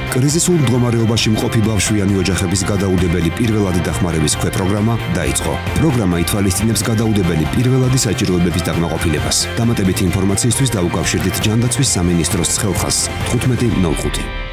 კრიზისულ მდგომარეობაში მყოფი ბავშვიანი ოჯახების გადაუდებელი პირველადი დახმარების ქვეპროგრამა დაიწყო. პროგრამა ითვალისწინებს გადაუდებელი პირველადი საჭიროებების დაკმაყოფილებას. დამატებითი ინფორმაციისთვის დაუკავშირდით ჯანდაცვის სამინისტროს 900 1505.